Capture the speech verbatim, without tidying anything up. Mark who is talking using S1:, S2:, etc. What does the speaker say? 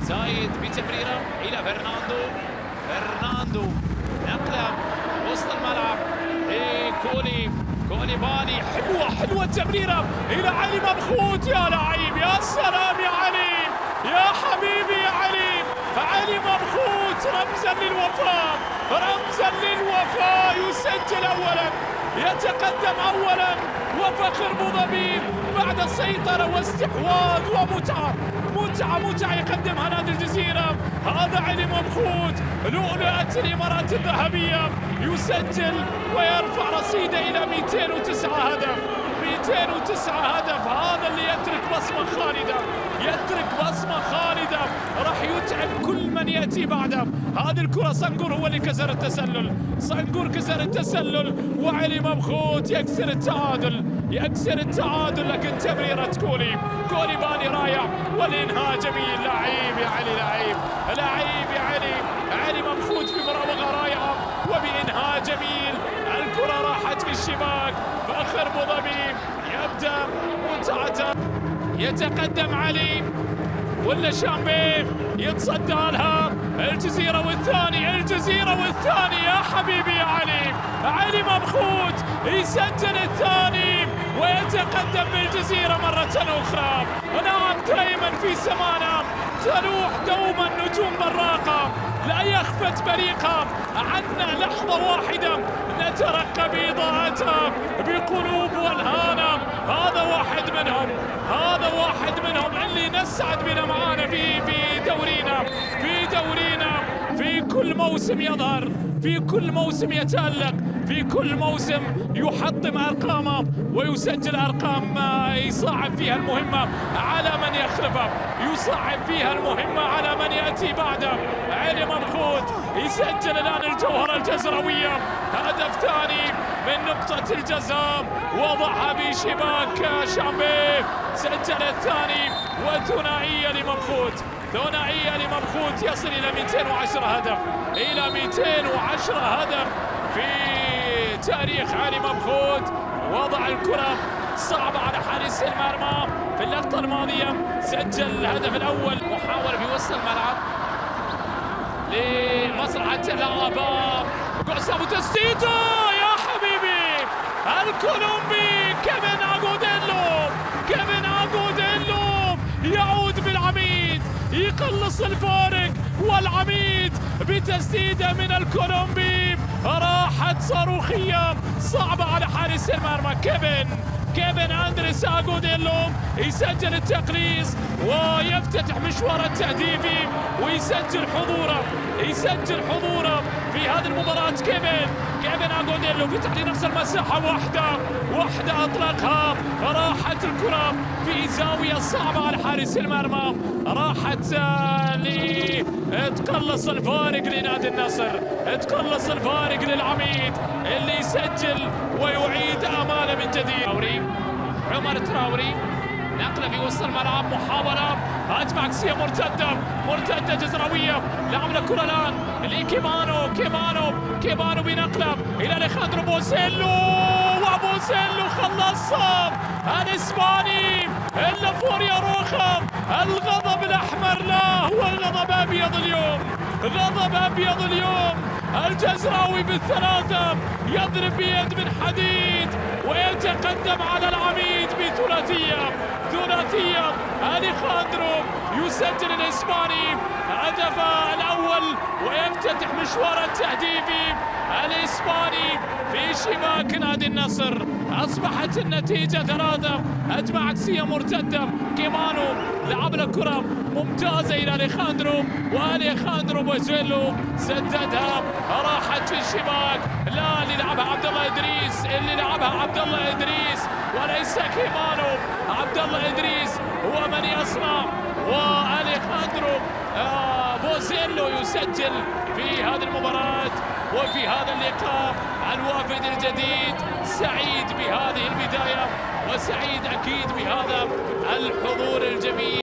S1: زايد بتمريره الى فرناندو. فرناندو نقله وسط الملعب لكولي كوليبالي. حلوه حلوه التمريره الى علي مبخوت. يا لعيب، يا سلام يا علي، يا حبيبي يا علي. علي مبخوت رمزا للوفاء، رمزا للوفاء. يسجل اولا، يتقدم اولا، وفخر بوظبي بعد السيطره واستحواذ ومتعه متعه متعه يقدمها نادي الجزيره. هذا علي مبخوت لؤلؤه الامارات الذهبيه، يسجل ويرفع رصيده الى مئتين وتسعة هدف. مئتين وتسعة هدف، هذا اللي يترك بصمه خالده، يترك بصمه خالده راح يتعب كل من ياتي بعده. هذه الكره صنقور هو اللي كسر التسلل، صنقور كسر التسلل وعلي مبخوت يكسر التعادل، يكسر التعادل. لكن تمريره كولي كوليبالي رايع والانهاء جميل. لعيب يا علي، لعيب لعيب يا علي. علي مبخوت بمراوغه رائعه وبانهاء جميل. الكره راحت في الشباك. فخر بوظبي يبدا متعته، يتقدم علي ولا شامبي يتصدى لها. الجزيرة والثاني، الجزيرة والثاني. يا حبيبي يا علي، علي مبخوت يسجل الثاني ويتقدم بالجزيرة مرة أخرى. نعم، دائما في سمانا تلوح دوما نجوم براقة لا يخفت بريقة عنا لحظة واحدة نترقب إضاءتها بقلوب والهانا. هذا واحد منهم، هذا واحد منهم اللي نسعد بنا معانا في في دورينا في دورينا في كل موسم يظهر، في كل موسم يتألق، في كل موسم يحطم أرقامه ويسجل أرقام يصعب فيها المهمة على من يخلفه، يصعب فيها المهمة على من يأتي بعده. علي مبخوت يسجل الآن الجوهرة الجزروية، هدف ثاني من نقطة الجزاء، وضعها في شباك شامبي، سجل الثاني وثنائية لمبخوت، ثنائية لمبخوت يصل إلى مئتين وعشرة هدف، إلى مئتين وعشرة هدف في تاريخ علي مبخوت. وضع الكرة صعبة على حارس المرمى في اللقطة الماضية، سجل الهدف الأول. محاولة في وسط الملعب لمصلحة الآباء، قعسام وتسديده. يا حبيبي الكولومبي كيفن اغوديلو، كيفن اغوديلو يعود بالعميد، يقلص الفارق، والعميد بتسديده من الكولومبي راحت صاروخية صعبة على حارس المرمى. كيفن كيفن أندريس اغوديلو يسجل التقليص ويفتتح مشوار التهديفي ويسجل حضوره، يسجل حضوره في هذه المباراة. كيفن كيفن اغوديلو فتح لنفس المساحة، واحدة واحدة أطلقها، راحت الكرة في زاوية صعبة على حارس المرمى، راحت لي تقلص الفارق لنادي النصر، تقلص الفارق للعميد اللي يسجل ويعيد آماله من جديد. تراوري، عمر تراوري، نقلة في وسط الملعب، محاولة هجمة عكسية مرتدة، مرتدة جزروية، لعب الكرة الآن لكيمانو، كيمانو كيمانو بنقلة إلى اليخاندرو بوزيلو، وبوزيلو خلصها الإسباني اللافوريا روخا. الغضب الأحمر لا، هو غضب أبيض اليوم، غضب أبيض اليوم. الجزراوي بالثلاثة يضرب بيد من حديد ويتقدم على العميد بثلاثية، ثلاثية. اليخاندرو يسجل الإسباني هدفه الأول ويفتتح مشوار التهديفي الإسباني في شباك نادي النصر. أصبحت النتيجة ثلاثة، هجمة عكسية مرتدة، كيمانو لعب الكرة ممتازة إلى اليخاندرو، واليخاندرو بوزيلو سددها، راحت في الشباك. لا، اللي لعبها عبد الله إدريس، اللي لعبها عبد الله إدريس وليس كيمانو. عبد الله إدريس هو من يصنع، واليخاندرو آه بوزيلو يسجل في هذه المباراة وفي هذا اللقاء. الوافد الجديد سعيد بهذه البداية وسعيد أكيد بهذا الحضور الجميل.